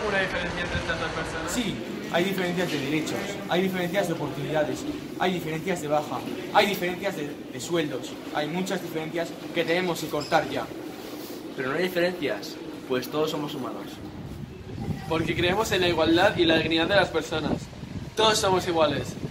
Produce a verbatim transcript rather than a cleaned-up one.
alguna diferencia entre estas dos personas? Sí, hay diferencias de derechos, hay diferencias de oportunidades, hay diferencias de baja, hay diferencias de, de sueldos, hay muchas diferencias que tenemos que cortar ya. Pero no hay diferencias, pues todos somos humanos. Porque creemos en la igualdad y la dignidad de las personas. Todos somos iguales.